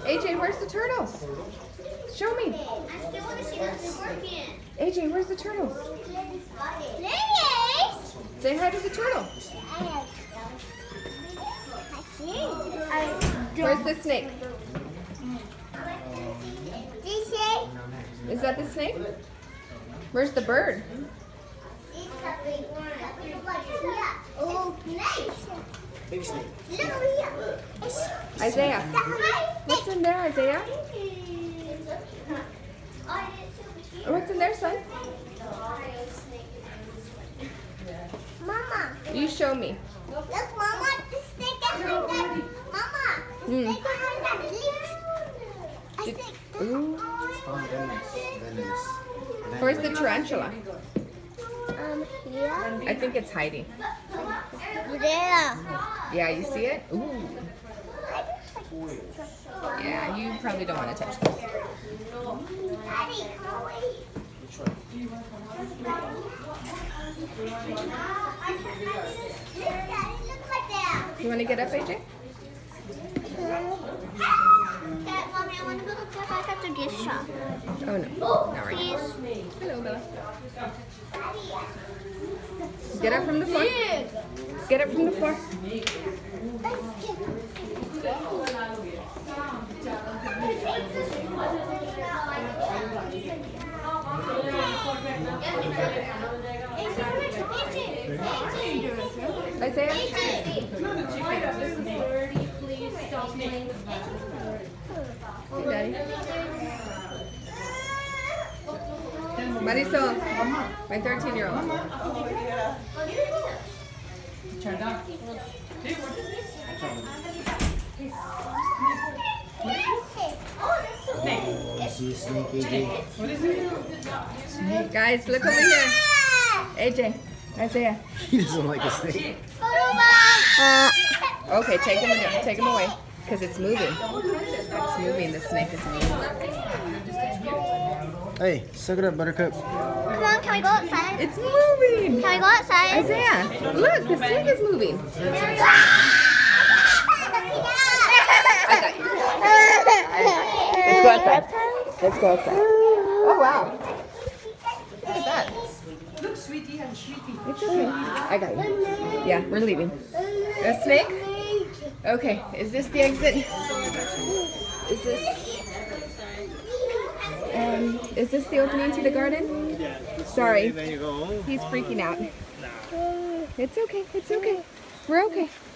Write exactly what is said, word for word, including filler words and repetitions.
A J, where's the turtles? Show me. I still want to see the scorpion. A J, where's the turtles? There he is. Say hi to the turtle. Where's the snake? Is that the snake? Where's the bird? Oh, nice. Big snake. Isaiah. What's in there, Isaiah? What's in there, son? Mama. You show me. Look, Mama, the snake behind that. Mama, the Hmm. snake behind that leaf. I Did- think. Ooh. Oh, venomous. Venomous. Where's the tarantula? Um, here. I think it's hiding. There. Yeah, you see it? Ooh. Yeah, you probably don't want to touch this. Daddy, come away. Daddy, look like that. You want to get up, A J? Dad, Mommy, I want to go look back at the gift shop. Oh, no. Not right now. Please. Hello, Bella. Get up from the floor. Get up from the floor. Isaiah? Hey, Daddy. Marisol, my thirteen-year-old. Oh, see a snake, A J. Guys, look over here. A J, Isaiah. He doesn't like a snake. Okay, take him, take him away, because it's moving. It's moving. The snake is moving. Hey, suck it up, Buttercup. Come on, can we go outside? It's moving. Can we go outside? Isaiah, look, the snake is moving. I got you. Let's go outside. Let's go outside. Oh wow. Look at that. Look, sweetie, and sweetie. It's okay. I got you. Yeah, we're leaving. A snake? Okay, is this the exit? Is this um is this the opening to the garden? Sorry. There you go. He's freaking out. It's okay, it's okay. We're okay.